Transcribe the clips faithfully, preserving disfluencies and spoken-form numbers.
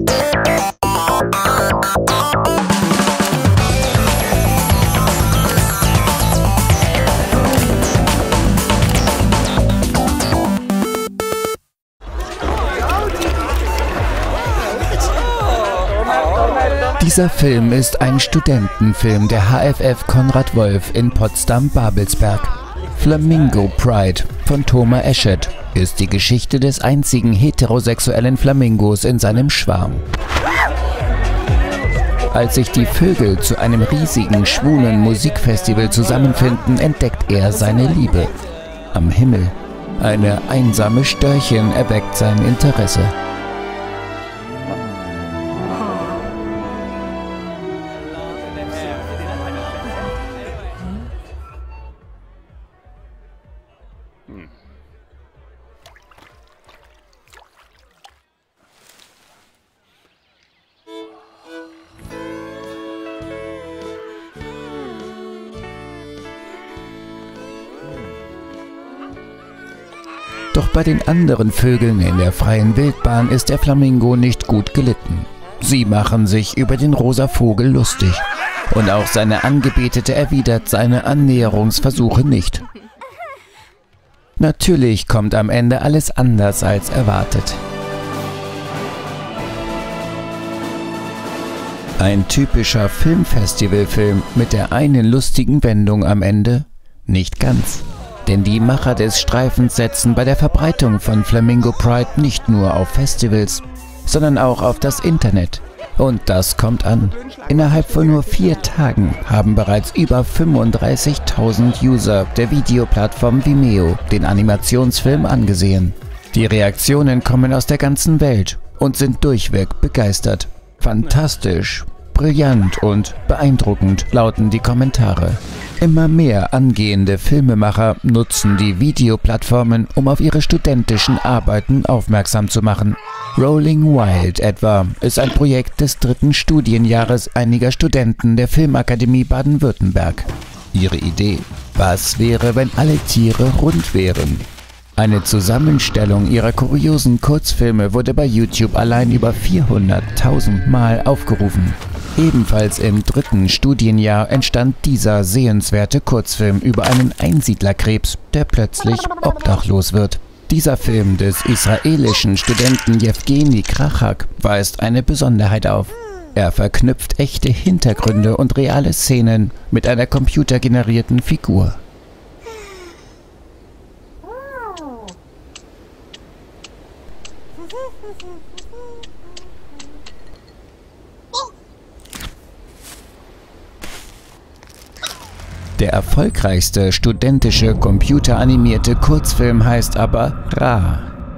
Dieser Film ist ein Studentenfilm der H F F Konrad Wolf in Potsdam-Babelsberg. Flamingo Pride von Thomas Eschet ist die Geschichte des einzigen heterosexuellen Flamingos in seinem Schwarm. Als sich die Vögel zu einem riesigen schwulen Musikfestival zusammenfinden, entdeckt er seine Liebe. Am Himmel, eine einsame Störchen erweckt sein Interesse. Doch bei den anderen Vögeln in der freien Wildbahn ist der Flamingo nicht gut gelitten. Sie machen sich über den rosa Vogel lustig. Und auch seine Angebetete erwidert seine Annäherungsversuche nicht. Natürlich kommt am Ende alles anders als erwartet. Ein typischer Filmfestivalfilm mit der einen lustigen Wendung am Ende? Nicht ganz. Denn die Macher des Streifens setzen bei der Verbreitung von Flamingo Pride nicht nur auf Festivals, sondern auch auf das Internet. Und das kommt an. Innerhalb von nur vier Tagen haben bereits über fünfunddreißigtausend User der Videoplattform Vimeo den Animationsfilm angesehen. Die Reaktionen kommen aus der ganzen Welt und sind durchweg begeistert. Fantastisch, brillant und beeindruckend lauten die Kommentare. Immer mehr angehende Filmemacher nutzen die Videoplattformen, um auf ihre studentischen Arbeiten aufmerksam zu machen. Rolling Wild etwa ist ein Projekt des dritten Studienjahres einiger Studenten der Filmakademie Baden-Württemberg. Ihre Idee: Was wäre, wenn alle Tiere rund wären? Eine Zusammenstellung ihrer kuriosen Kurzfilme wurde bei YouTube allein über vierhunderttausend Mal aufgerufen. Ebenfalls im dritten Studienjahr entstand dieser sehenswerte Kurzfilm über einen Einsiedlerkrebs, der plötzlich obdachlos wird. Dieser Film des israelischen Studenten Jewgeni Krachak weist eine Besonderheit auf. Er verknüpft echte Hintergründe und reale Szenen mit einer computergenerierten Figur. Der erfolgreichste studentische computeranimierte Kurzfilm heißt aber Ra.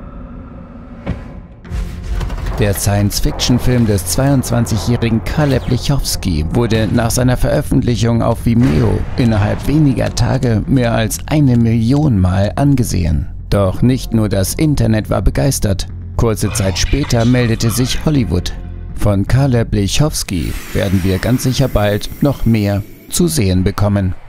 Der Science-Fiction-Film des zweiundzwanzigjährigen Caleb Lichowski wurde nach seiner Veröffentlichung auf Vimeo innerhalb weniger Tage mehr als eine Million Mal angesehen. Doch nicht nur das Internet war begeistert. Kurze Zeit später meldete sich Hollywood. Von Caleb Lichowski werden wir ganz sicher bald noch mehr zu sehen bekommen.